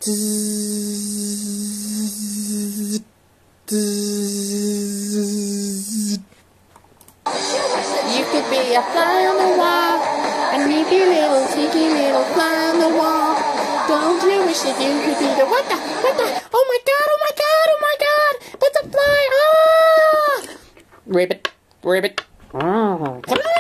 You could be a fly on the wall, and me be a little cheeky little fly on the wall. Don't you wish that you could be the what the, oh my god, oh my god, oh my god, that's a fly, ah! Ribbit, ribbit.